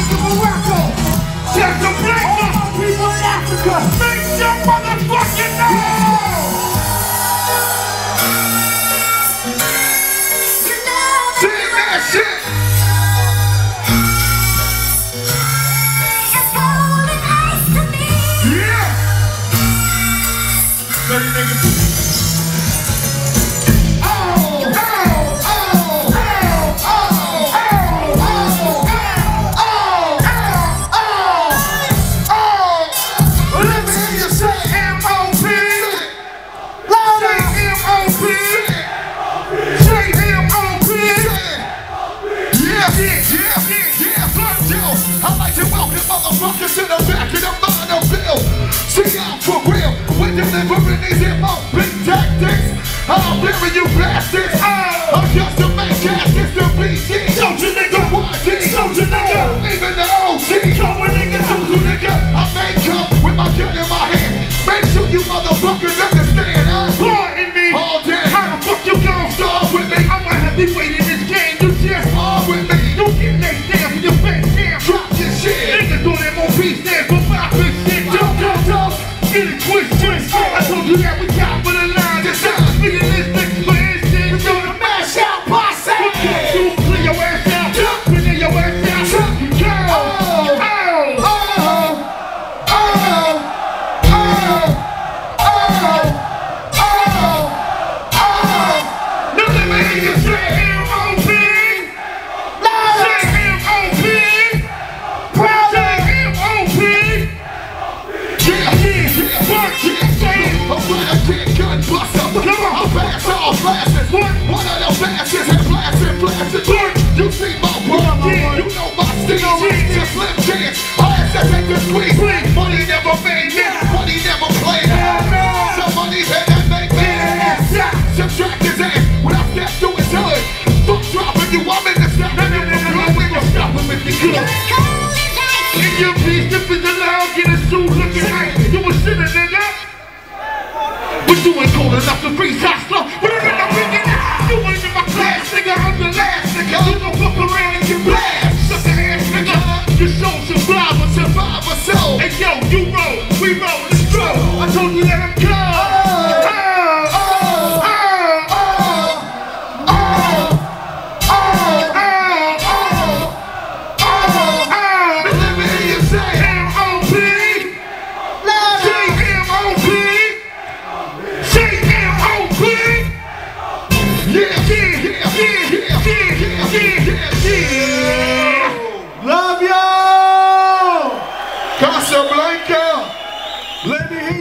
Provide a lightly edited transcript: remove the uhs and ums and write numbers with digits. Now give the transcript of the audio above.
to Morocco. Casablanca. All my people in Africa. Make some motherfucking noise. Sing that shit. Dirty niggas. Let me hear you say M.O.P. Say M.O.P. Say M.O.P. Yeah, fuck you. I'd like to welcome motherfuckers to the back of the Monoville. See, I'm for real. We're delivering these M.O.P. tactics. I'm burying you bastards. I'm just a make caskets to BG. Soldier nigga, soldier nigga, even the OG. Come with nigga, soldier nigga. I may come with my gun in my hand. Make sure you motherfuckers understand. I'm pardon me all day. How the fuck you gon' start with me? I'ma have you waiting this game. You just fall with me. You get next down for your face down. Drop your shit. Niggas throw them on peace stand for my bitch shit. Don't. Get it twisted. I told you that we got for the line. This time, realistic for instance. We're gonna mash out posse. You clear your ass out. Clear your ass out. You see my work, you know my steel, just slim chance. I take the squeeze, money never made it, money never played. Somebody had that make me subtract his ass when I step through his hood. Fuck dropping you, I'm in the step, and then we gon' stop him if you could. In your piece, if it's allowed, get a suit looking like you a sinner, nigga. But you ain't cold enough to freeze hostile. But I'm not bringing it. You ain't in my class, nigga. I'm the last nigga. You gon' fuck around and get blast. Suck the ass, nigga. Your soul survive a soul. Hey yo, you roll, we roll, let's go. I told you that I'm cold. Let me hear you say M.O.P. Say M.O.P. Say M.O.P. Yeah. Love y'all! Casablanca! Let me hear